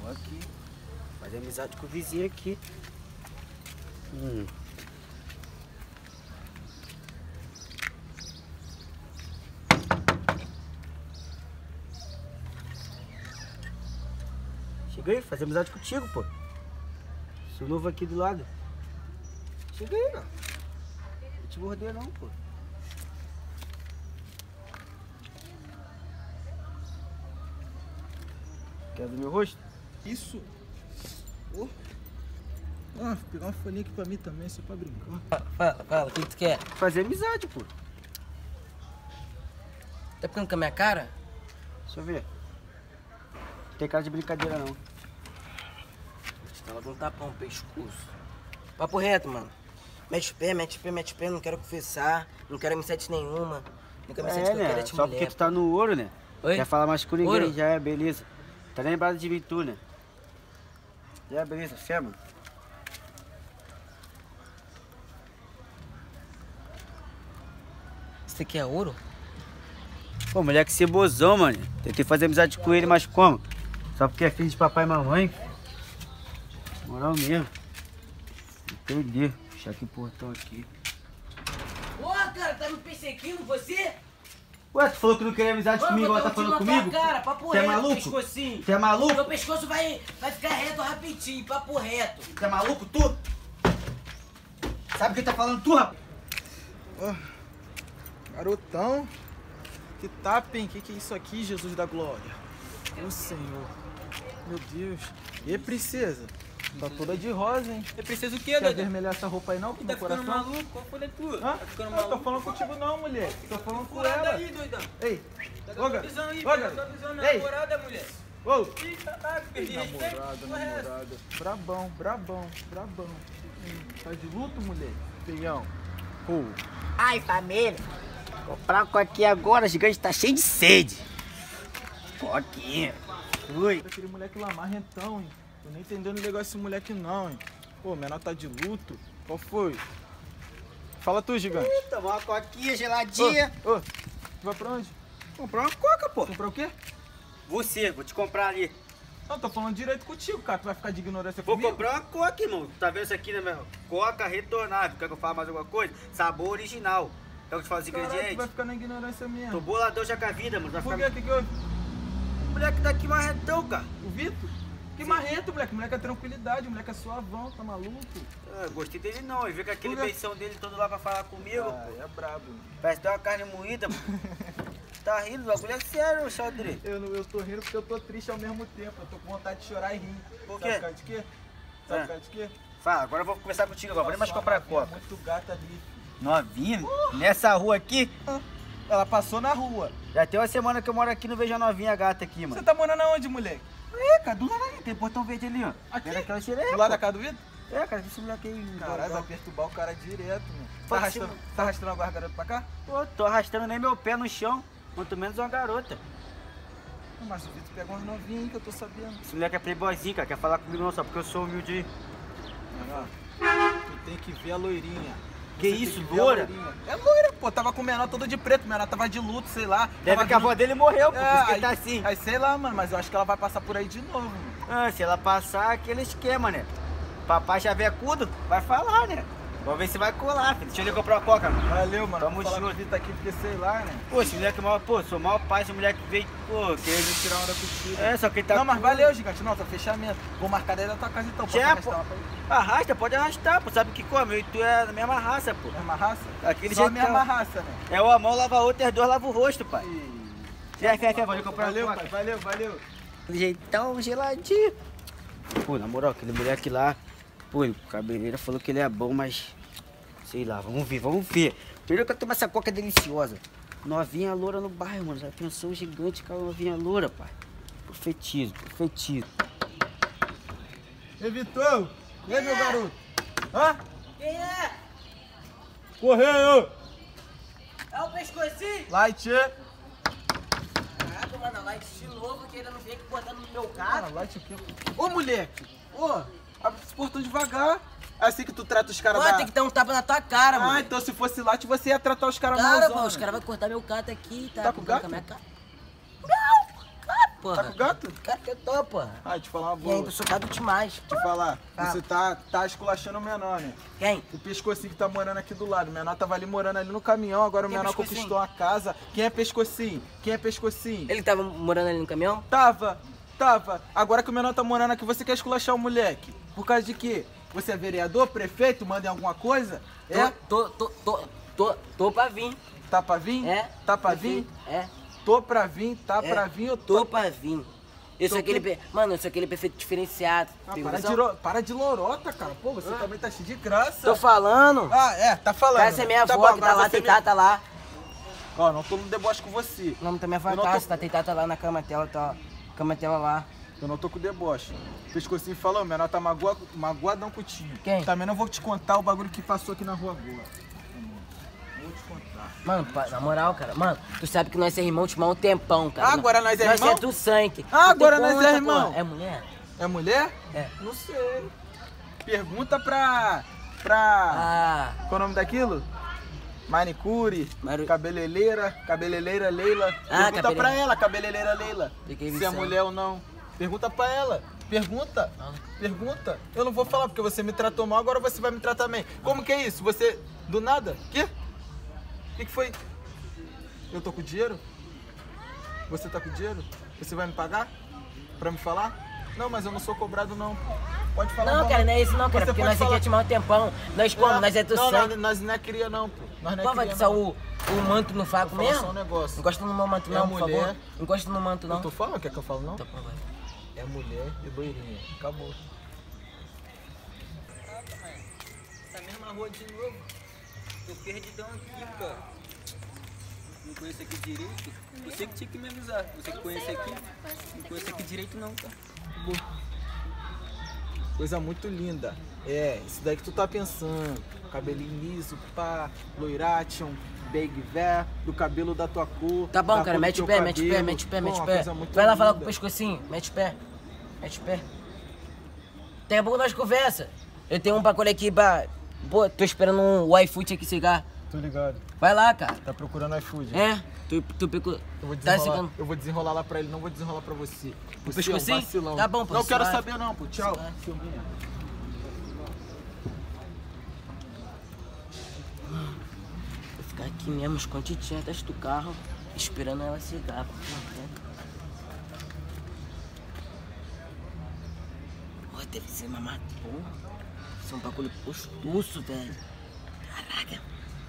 Tô aqui. Fazer amizade com o vizinho aqui. Chega aí, fazer amizade contigo, pô. Sou novo aqui do lado. Chega aí, ó. Não te morder não, pô. Quer ver meu rosto? Isso. Oh. Ah, vou pegar uma folhinha aqui pra mim também, só pra brincar. Fala, o que tu quer? Fazer amizade, pô. Tá ficando com a minha cara? Deixa eu ver. Não tem cara de brincadeira, não. Você tava com um tapão no pescoço. Papo reto, mano. Mete o pé, mete o pé, mete o pé. Não quero confessar. Não quero amizade nenhuma. Nunca me sente que eu quero é te Só mulher. porque tu tá no ouro, né? Oi? Quer falar mais com ninguém, Ouro? já é, beleza. Tá lembrado de mim tu, né? Já é, beleza, fé, mano. Você quer ouro? Pô, moleque cebozão, mano. Tentei fazer amizade com ele, mas como? Só porque é filho de papai e mamãe. Moral mesmo. Entendi. Puxar aqui o portão aqui. Ô, cara, tá me perseguindo você? Ué, tu falou que não queria amizade comigo, agora tá falando comigo? Cara, papo Você é reto, maluco? pescocinho. Você é maluco? Meu pescoço vai ficar reto rapidinho, papo reto. Você é maluco, tu? Sabe quem tá falando tu, rapaz? Garotão. Que tapa, hein? Que é isso aqui, Jesus da glória? Ô, Senhor. Meu Deus. E princesa? Tá toda de rosa, hein? É preciso o quê, Quer doido? avermelhar essa roupa aí não, pro Tá meu ficando coração? maluco? Qual foi a tua? Hã? Tá ficando Não, tô maluco? falando contigo não, mulher. Tô falando com Furada ela. aí, doidão. Ei, Tá ô, com a garoto. visão aí, Ô, pega a garoto. visão na Ei, namorada, mulher. ô. Ih, tá, perdi respeito. Namorada. Brabão, brabão, brabão. Tá de luto, mulher? Feião. Ai, família. Comprar uma coquinha agora, gigante tá cheio de sede. Coquinha. Ui. Aquele moleque lá marrentão, hein? Tô nem entendendo o negócio desse moleque não, hein? Pô, o menor tá de luto. Qual foi? Fala tu, gigante. Tomar uma coquinha geladinha. Ô, tu vai pra onde? Comprar uma coca, pô. Comprar o quê? Você, vou te comprar ali. Não, tô falando direito contigo, cara. Tu vai ficar de ignorância Vou comigo? comprar uma coca, irmão. Tá vendo isso aqui, né, meu? Coca retornável. Quer que eu fale mais alguma coisa? Sabor original. Quer que eu te fale os Caralho, tu ingredientes? vai ficar na ignorância mesmo. Tô boladão já com a vida, mano. Vai Por ficar... quê? Que houve? O moleque tá aqui marretão, cara. O Vitor? Que marrento, moleque. O moleque é tranquilidade, o moleque é suavão, tá maluco? Ah, gostei dele não. Ele veio com aquele Por quê? beição dele todo lá pra falar comigo, pô. É brabo. Parece que tem uma carne moída, pô. Tá rindo, o bagulho é sério, Xadrez. Eu tô rindo porque eu tô triste ao mesmo tempo. Eu tô com vontade de chorar e rir. Por Sabe quê? por causa de quê? Sabe É. por causa de quê? Fala, agora eu vou conversar contigo agora. Vou nem mais Sua comprar novinha é coca. muito gata ali. Novinha? Nessa rua aqui? Ela passou na rua. Já tem uma semana que eu moro aqui e não vejo a novinha gata aqui, Você mano. tá morando aonde, moleque? É, cara, do lado ali. Tem portão verde ali, ó. Aqui? Era aquela xereca. Do lado da pô. casa do Vitor? É, cara, esse moleque aí. Caralho, vai gordão. perturbar o cara direto, mano. Tá Pode arrastando, ser. tá arrastando agora a garota pra cá? Pô, tô arrastando nem meu pé no chão. Quanto menos uma garota. Não, mas o Vitor pega umas novinhas aí que eu tô sabendo. Esse moleque é playboyzinho, cara. Quer falar comigo não, só porque eu sou humilde aí. Tu tem que ver a loirinha. Que Você tem isso, ver a loira? loirinha. É loira, pô. Tava com o menor todo de preto. O menor tava de luto, sei lá. Deve Tava que a de avó dele morreu, pô. Por isso que aí, ele tá assim. Aí sei lá, mano. Mas eu acho que ela vai passar por aí de novo, mano. Ah, se ela passar, aquele esquema, né? Papai chavecudo, vai falar, né? Vamos ver se vai colar, filho. Deixa eu ir comprar uma coca, mano. Valeu, mano. Tamo Vou falar junto. com o Vitor aqui porque sei lá, né? Pô, esse moleque é mal, pô, sou mal pai, esse moleque veio, pô, Querendo tirar onda contigo. é, só que ele tá... Não, mas valeu, gigante. Nossa, fechamento. Vou marcar daí da tua casa então. Posso Já, pô. arrastar uma pra ir? Arrasta, pode arrastar, pô, sabe o que come? Eu e tu é da mesma raça, pô. Mesma raça? Aquele Só a jeitão. mesma raça, né? É uma mão lava a outra e as duas lavam o rosto, pai. Fé, vou comprar Valeu, uma pai. coca. Valeu. Aquele jeitão geladinho. Pô, na moral, aquele moleque lá, pô, o cabeleira falou que ele é bom, mas... Sei lá, vamos ver. Primeiro que eu tomo essa coca deliciosa. Novinha loura no bairro, mano. Já pensou um gigante com a novinha loura, pai. Profetizo. Ei, Vitor. E aí, meu garoto? Hã? Quem é? Correio! É o pescocinho? Light! Caraca, mano, light de novo que ainda não veio aqui botando no meu Cara, carro. light aqui. Ô, moleque! Ô, abre esse portão devagar. É assim que tu trata os caras Pô, da... tem que dar um tapa na tua cara, mano. Ah, então se fosse light, você ia tratar os caras Cara, malzão, pô, os né? caras vão cortar meu gato aqui, tá? Tá com brincando gato? a minha cara. Não, cara, porra. Tá com gato? Claro que eu tô, porra. Ah, te falar uma E boa. ainda sou gato demais. Te falar, Fala. você tá esculachando o menor, né? Quem? O pescocinho que tá morando aqui do lado. O menor tava ali morando ali no caminhão, agora o Quem é menor pescocinho? conquistou a casa. Quem é pescocinho? Quem é pescocinho? Ele tava morando ali no caminhão? Tava. Agora que o menor tá morando aqui, você quer esculachar o moleque. Por causa de quê? Você é vereador, prefeito, manda em alguma coisa? É? Tô pra vir. Tá pra vir? É. Tá pra vir? É. Tô pra vir, tá É. pra vir, eu Tô pra vir. Eu sou Tô aquele. que- Mano, eu sou aquele prefeito diferenciado. Ah, Tem para, noção? para de lorota, cara. Pô, você também tá cheio de graça. Tô falando. Ah, é, tá falando. Essa é minha Tá avó bom, que tá agora lá, você deitada lá. Ó, não tô no deboche com você. O nome da minha avó Eu é não tô- Cássia, tá deitada lá na cama dela, tá. Cama dela lá. Eu não tô com deboche. O pescocinho falou, o menor tá magoadão contigo. Quem? Também não vou te contar o bagulho que passou aqui na rua agora. Vou te contar. Mano, na moral, cara, mano, tu sabe que nós é irmão de um tempão, cara. Ah, agora nós é irmão? Nós é do sangue. Ah, Tu tem agora nós é conta, irmão? porra. É mulher? É mulher? É. Não sei. Pergunta pra... Ah, Qual é o nome daquilo? Manicure, Maru- cabeleireira Leila. Ah, Pergunta pra ela, cabeleireira Leila, Fiquei se é viciado. mulher ou não. Pergunta pra ela. Pergunta. Pergunta. Eu não vou falar porque você me tratou mal, agora você vai me tratar bem. Como que é isso? Você, do nada? Quê? O que foi? Eu tô com dinheiro? Você tá com dinheiro? Você vai me pagar? Pra me falar? Não, mas eu não sou cobrado não. Pode falar. não, vamos. cara, não é isso não, cara, Você porque pode nós aqui falar. é de um tempão. Nós como? Nós é do não, sangue. nós não é cria não, pô. Nós não é Pô, vai cria, deixar não. o manto no faco Vou falar mesmo? só um negócio. Encosta no meu manto É não, mulher. por favor. Encosta no manto não. Eu tô falando, quer que eu falo não? Tá bom, vai. É mulher e loirinha. Acabou. Essa mesma rua de novo. Tô perdidão aqui, cara. Não conheço aqui direito. Você que tinha que me avisar. Você que conhece aqui. Não conheço aqui direito não, cara. Coisa muito linda. É, isso daí que tu tá pensando. Cabelinho liso, pá, loiration, big ver, do cabelo da tua cor. Tá bom, da cara, cor do mete teu o pé, mete o pé, cabelo. mete o pé, Pô, mete o uma pé. coisa muito Vai lá falar com o linda. pescocinho, mete o pé. Mete o pé. Daqui a pouco nós conversa. Eu tenho um pacote aqui pra... Pô, tô esperando um iFood aqui chegar. Tô ligado. Vai lá, cara. Tá procurando iFood. É? Tu pegou... Eu vou Tá desenrolar, chegando... eu vou desenrolar lá pra ele, não vou desenrolar pra você. Você é um pescocinho? vacilão. Tá bom, pô, Não você quero vai. saber não, pô. Tchau. Você vai. Filminha. Vou ficar aqui mesmo, escondidinho atrás do carro, esperando ela chegar. Pô, deve ser uma porra. Deve ser um bagulho gostoso, velho. Caraca.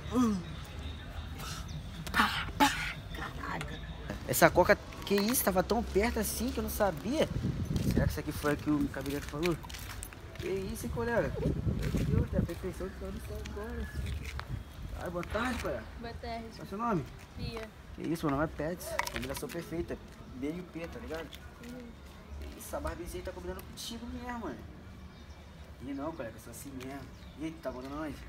Essa coca, que isso? Tava tão perto assim que eu não sabia. Será que isso aqui foi o que o cabeleireiro falou? Que isso, hein, colega? Meu Deus, tem a perfeição de todo isso agora. Ai, boa tarde, colega. Boa tarde, Qual é o seu nome? Pia. Que isso, meu nome é Pets. Combinação perfeita. B e o P, tá ligado? Que isso, a barbezinha tá combinando contigo mesmo, mano. E não, colega, eu sou assim mesmo. E aí, tu tá morando onde?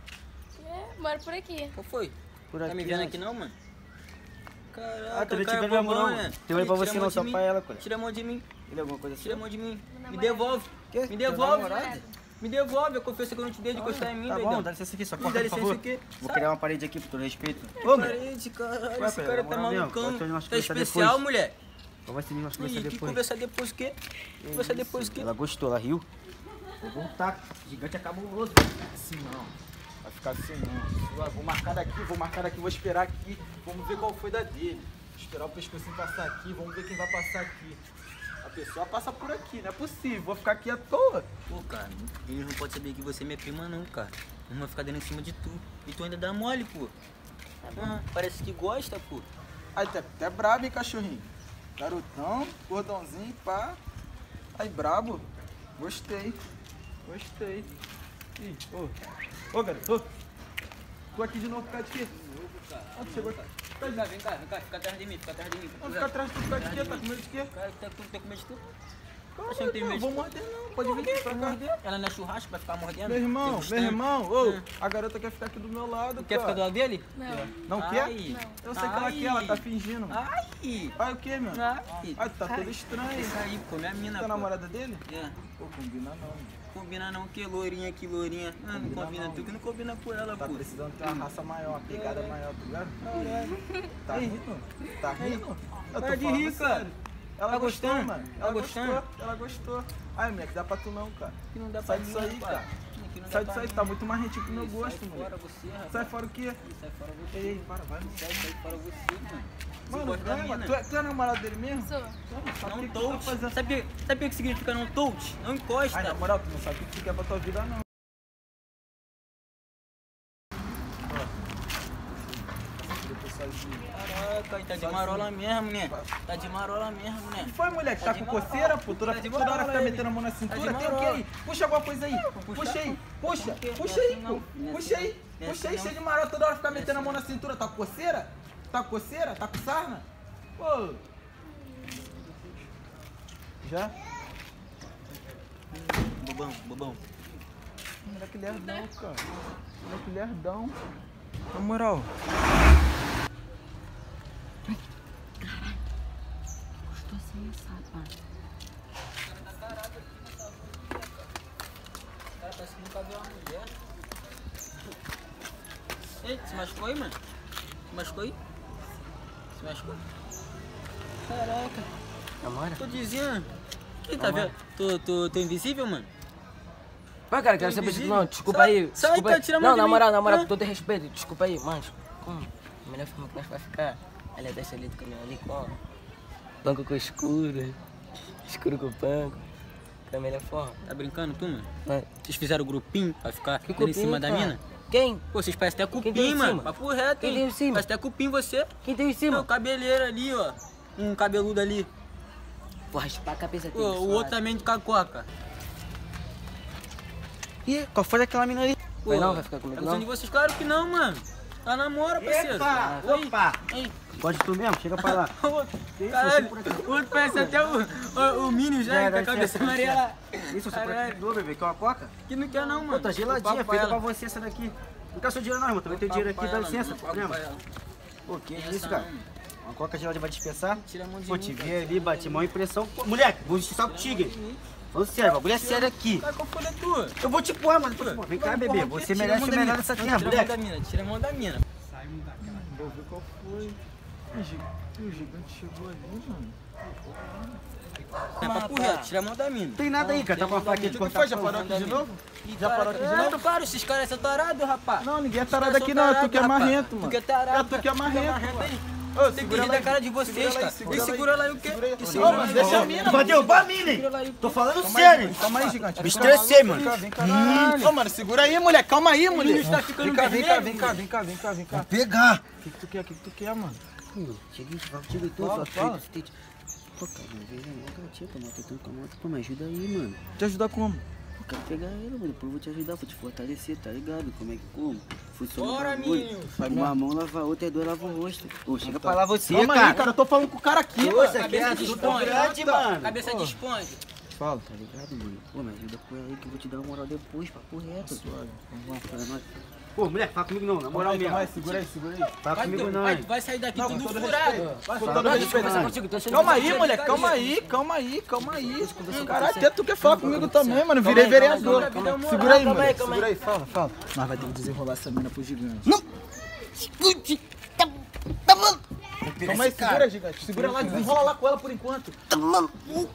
Moro por aqui. Qual foi? Por Tá me vendo onde? aqui não, mano? Caraca, Ah, também te cara vendo mesmo bobão, não. né? Tem olho pra Tira você a mão não, de só mim. pra ela, colega. Tira a mão de mim. Ele é alguma coisa Tira a assim? mão de mim. Me namorado. devolve. Quê? Me Teu devolve. namorado? Me devolve. Eu confesso que eu não te dei de encostar em mim, Tá doidão. bom, dá licença aqui, só Me corta, dá por licença favor. aqui. Vou Sai. criar uma parede aqui, por todo respeito. Ô, meu. Parede, caralho. Ué, Esse pera, cara na tá moral mesmo, malucão. pode ter umas Tá conversas especial, depois. mulher? Vou ver se nós Ih, conversar que depois. conversar depois o quê? Conversar depois o quê? Ela gostou, ela riu. Vou voltar. Gigante é cabuloso. Assim não. Vai ficar assim não. Vou marcar daqui, vou esperar aqui. Vamos ver qual foi da dele. Vou esperar o pescocinho passar aqui, vamos ver quem vai passar aqui. A pessoa passa por aqui, não é possível. Vou ficar aqui à toa. Pô, cara, eles não podem saber que você é minha prima não, cara. Não vai ficar dando em cima de tu. E tu ainda dá mole, pô. Ah, parece que gosta, pô. Aí tá até brabo, hein, cachorrinho? Garotão, gordãozinho, pá. Aí, brabo. Gostei. Gostei. Ih, ô garoto. Tô aqui de novo por causa de quê? Ah, tu chegou aqui. Vem cá, fica atrás de mim, fica atrás de mim. Não, fica atrás de tu por causa de quê? Tá com medo de quê? Cara, tá com medo de tu? Calma, Achando que tem não, medo vou de morder não. Pode vir pra cá. Ela não é churrasco pra ficar mordendo? Meu irmão, Degustando? ô, a garota quer ficar aqui do meu lado, Tu quer ficar do lado dele? Não. Não Ai. quer? Não. Eu sei que ela quer, ela tá fingindo. Ai! Ai, o que, meu? Ai! Ai, tu tá todo estranho. Isso aí, pô, minha mina, Tu é pô. namorada dele? É. Pô, combina não, mano. Combina não, que lourinha, que lourinha. Ah, não Combina combina não. tu, que não combina com ela, Tá pô. precisando ter uma raça maior, uma pegada maior, tá ligado? Tá rindo? Tá rindo? Eu tô Para de falando rir, cara. sério. Ela Tá gostou, gostando? mano. Tá gostando? Ela gostou. Ai, moleque, dá pra tu não, cara. Que não dá Sai pra disso mim, aí, rapaz. cara. Que não dá Sai pra disso aí, mim. tá muito mais gentil pro meu Sai gosto, fora moleque. você, rapaz. Sai fora o quê? Sai fora você. Ei, para, vai. Sai fora você, mano. Você Mano, gosta da mano, mina. tu é namorado dele mesmo? Sou. Sabe o Não que que tu tá touch. fazendo? Sabe o que significa não touch? Não encosta. Ai, na moral, tu não sabe o que tu quer pra tua vida, não. Caraca, tá de marola mesmo, né? Tá de marola mesmo, né? O que foi, moleque? Tá de com marola. coceira, pô? Toda Tá de hora marola fica ele. metendo a mão na Tá cintura? de Tem o que marola. aí? Puxa alguma coisa aí. Puxa aí. Puxa. Por quê? Puxa aí, Não é pô. assim não. Puxa aí. Não é Puxa assim aí, cheio de não. marola. Toda hora fica Não é metendo a assim mão na cintura. Tá com coceira? Tá com coceira? Tá com sarna? Pô. Já? Bobão, bobão. Moleque lerdão, cara. Moleque lerdão. Na moral. Estou sem sapato. Cara, parece que nunca viu uma mulher. Ei, se machucou aí, mano? Se machucou aí? Se machucou? Caraca, Namora? tô dizendo. Que tá vendo? Tô invisível, mano? Vai, cara, quero saber. Invisível. Não, desculpa Sai- aí. sai, Desculpa cara, aí. tira a mão Não, de na mim. moral, Hã? com todo respeito. Desculpa aí, mano. Como? A melhor forma que nós vai ficar. Ela desce ali do caminhão ali com banco com escuro. Escuro com banco. Que é a melhor forma. Tá brincando, tu, mano? Vai. Vocês fizeram grupinho pra ficar Que dando em cima cupim, da cara? mina? Quem? Pô, vocês parecem até Quem cupim, deu em mano. cima? Papo reto, Quem hein? deu em cima? Parece até cupim você. Quem deu em Não, cima? o cabeleiro ali, ó. Um cabeludo ali. Vou raspar a cabeça Pô, dele. o outro também de cacoca. Ih, qual foi daquela mina ali? Pô, Vai não? Vai ficar comigo tá gostando não? de vocês? Claro que não, mano. Tá namora, parceiro. Epa! Aí, Opa! aí. Pode tu mesmo? Chega pra lá. O outro, caralho, o outro parece até o Minion já, Já, com a dá cabeça licença, amarela. Isso, você Caralho. precisou, bebê? Quer uma coca? Que não quer não, mano. Pô, tá geladinha, Eu pago feita pra ela. você essa daqui. Não quer seu dinheiro não, irmão. Também tem dinheiro aqui, Pago dá ela, licença. mano, pago Lembra? pra ela. Pô, que Essa isso, cara? não, mano. Uma coca gelada vai dispensar? Tira a mão de Pô, mim, te cara. vi ali, bati mão impressão. Pô, moleque, vou justiçar contigo, hein? Falando sério, bagulho é sério aqui. Cara, qual foi a tua? Eu vou te pôr, mano. Vem cá, bebê. Você merece o melhor dessa terra, Tira a mão da moleque. mina, tira a mão da mina. Vou ver qual foi. O gigante chegou ali, mano. É papo reto, tira a mão da mina. Não tem nada aí, cara. Tá com a faquinha de O que cortar foi? Já pão. parou aqui de novo? Já Cara, parou aqui de novo? Claro, esses caras são tarados, rapaz. Não, ninguém é Esses caras tarado são aqui não. Tu que é tarados, rapaz. marrento, mano. Tu que é tarado. Tu que é marrento, mano. aí. Ô, Tem que segura rir lá da aí. cara de vocês, cara. Segura E lá aí. segura lá aí o quê? Segura aí. E Ô, segura mano, lá aí deixa o a quê? mina, Vai derrubar a mina, hein? Segura lá aí o quê? Tô falando Calma sério, aí, hein? calma aí, gigante. Me estressei, mano. Vem cá, Ô, mano, segura aí, moleque. Calma aí, moleque. menino está ficando Vem cá, vem cá, vermelho, vem cá, vem cá, vem cá, vem cá. Pegar. O que tu quer? O que tu quer, mano? Seguinte, fala contigo e tudo, Fala, fala fala. feito. Pô, cara, não vejo não, cara, tia, tô maltratando com a moto. Pô, me ajuda aí, mano. Te ajudar como? Eu quero pegar ela, mano. Depois eu vou te ajudar, vou te fortalecer, tá ligado? Como é que como? Funciona o Bora, bagulho. menino. Uma mão lava a outra e duas lava o rosto. Ô, chega pra lá você, Calma cara. aí, cara. Eu tô falando com o cara aqui, Ô, mano. isso aqui é Cabeça de assunto esponja. grande, mano. Cabeça de esponja. Fala. Tá ligado, mano? Pô, me ajuda com ela aí que eu vou te dar uma moral depois, papo reto. Pra nós. Pô, moleque, fala comigo não, na moral mesmo. Calma aí, segura aí, segura aí. Fala comigo não, hein? Vai sair daqui Não, com tudo todo furado. respeito. Com Fala, todo não, respeito. desculpa, contigo, tô achando Calma que aí, você- moleque, calma aí, calma aí, calma aí. conversar com Caralho, você. até tu quer falar comigo também, mano. Virei Calma aí, vereador. calma aí, calma aí. Segura aí, Calma aí, moleque. calma aí. Segura aí, fala, fala. Nós vai ter que desenrolar essa mina pro gigante. Não! Escute! Tá bom! Calma aí, segura, gigante. Segura lá, desenrola lá com ela por enquanto. Tá bom!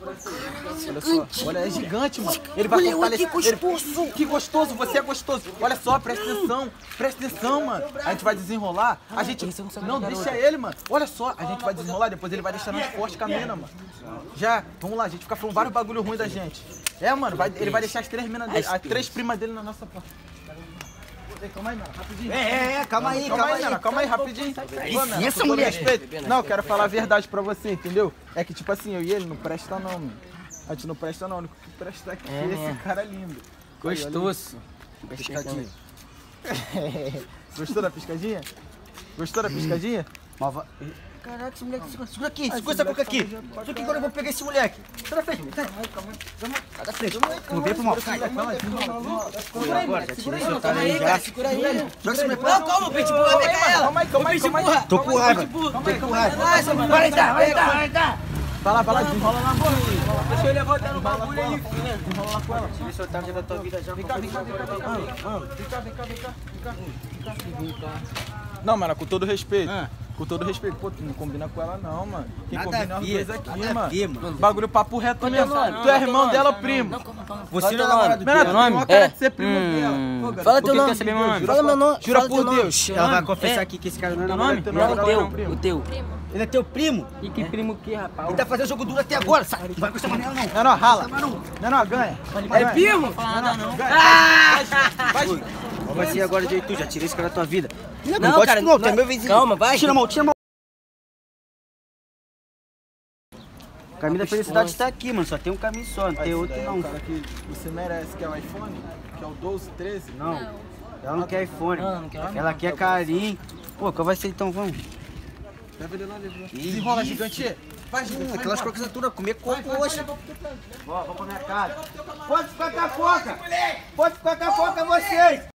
Olha só, olha, é gigante, mano. Ele vai Olha, fortalecer. que gostoso. Que gostoso, você é gostoso. Olha só, presta atenção, mano. A gente vai desenrolar. A gente. Isso não sabe Não, da deixa garota. ele, mano. Olha só, a gente vai desenrolar, depois ele vai deixar nós fortes com a mina, mano. Já, vamos lá, a gente fica falando vários bagulho ruim da gente. É, mano, ele vai deixar as três minas dele, as três primas dele na nossa porta. Calma aí, mano, rapidinho. Calma aí, Mano, calma aí, rapidinho. Pô, mano, licença, com todo mulher. respeito. Não, eu quero falar a verdade pra você, entendeu? É que, tipo assim, eu e ele não presta não, mano. A gente não presta não, o único que presta aqui é esse cara lindo. Gostoso. Piscadinha. Gostou da piscadinha? Gostou da piscadinha? Caraca, esse moleque, segura aqui, segura essa coca aqui. Segura aqui agora eu vou pegar esse moleque. Sai da frente, sai. Sai da frente. Não vem pro mal. Pô, agora, já tirei seu otário aí já. Segura aí. Joga esse moleque. Não, calma, Pitbull, vai pegar ela. Calma aí, calma aí, calma aí. Tô com raiva. Tô com raiva. Nossa, mano. Vai dar. Vai lá, desenrola na mão. Deixa eu levantar no bagulho aí, filho. Desenrola lá com ela. Tirei seu otário já da tua vida já. Vem cá. Não, mano, com todo respeito. Com todo respeito, pô, tu não combina com ela não, mano. Quem Nada combina é a os ver, dois aqui, nada a mano. ver, mano. Bagulho papo reto Qual mesmo. teu nome? Tu é irmão Qual teu dela, nome? primo. Não, calma. Você Fala não é teu namorado nome. dela. Menor, tu nome? não quer É. ser primo dela. Pô, garoto, Fala por teu que nome. quer saber meu nome? Fala meu nome. Jura Fala por teu nome. Deus. Ela vai É. confessar aqui que esse cara não é Teu namorado nome? dela. Teu Não, nome? o teu. Ele é teu primo? E que primo que, rapaz? Ele tá fazendo jogo duro até agora, sai. Não vai encostar mais nela, não. Menor, rala. Menor, ganha. É primo? Não fala nada não. Qual vai ser agora de tu? Já tirei esse cara da tua vida. Não, gosto cara, não, tu é não. meu vizinho. Calma, vai. Tira a mão, tira a mão. Caminho da felicidade tá aqui, mano. Só tem um caminho só, não tem outro não. O cara que você merece, que é o iPhone, que é o 12, 13. Não. Ela não quer iPhone. Não quer iPhone. Ela quer carinho. Pô, qual vai ser então? Vamos. Leva ele lá, leva. Que Desenrola, isso? gigante. Vai, gigante. vai Aquelas embora. croquisaturas, comer coco Vai, hoje. leva pro teu canto. Vamos pra minha casa. Pode ficar com a foca. Pode ficar com a foca vocês.